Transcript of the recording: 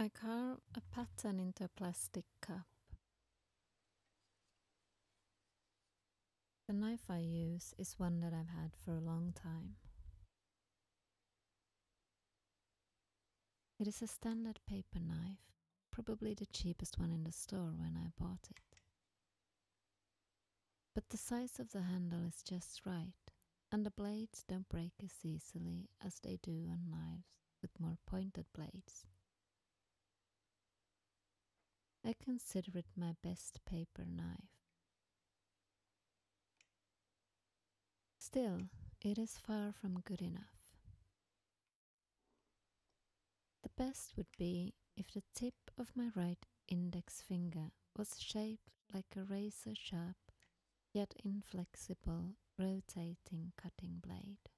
I carve a pattern into a plastic cup. The knife I use is one that I've had for a long time. It is a standard paper knife, probably the cheapest one in the store when I bought it. But the size of the handle is just right, and the blades don't break as easily as they do on knives with more pointed blades. I consider it my best paper knife. Still, it is far from good enough. The best would be if the tip of my right index finger was shaped like a razor-sharp, yet inflexible, rotating cutting blade.